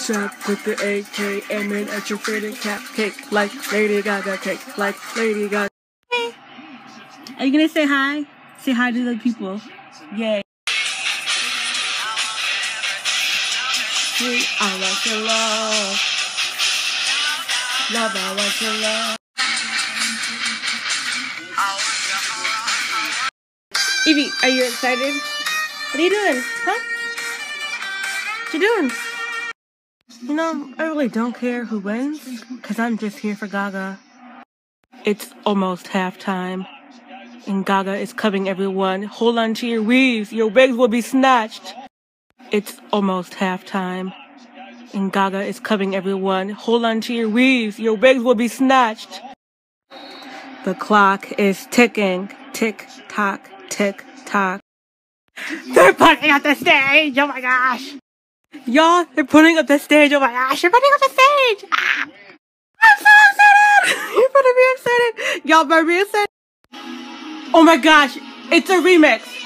Shop with the AK, aiming at your favorite cat. Cake like Lady Gaga, cake like Lady Gaga. Hey. Are you gonna say hi? Say hi to the people. Yay. Hey, I want your love. Love, I want your love. Evie, are you excited? What are you doing? Huh? What you doing? You know, I really don't care who wins, because I'm just here for Gaga. It's almost halftime, and Gaga is covering everyone. Hold on to your weaves, your wigs will be snatched. It's almost halftime, and Gaga is covering everyone. Hold on to your weaves, your wigs will be snatched. The clock is ticking. Tick tock, tick tock. They're putting up the stage! Oh my gosh! Y'all, they're putting up the stage! Oh my gosh, they're putting up the stage! Ah! I'm so excited! You better be excited! Y'all better be excited! Oh my gosh, it's a remix!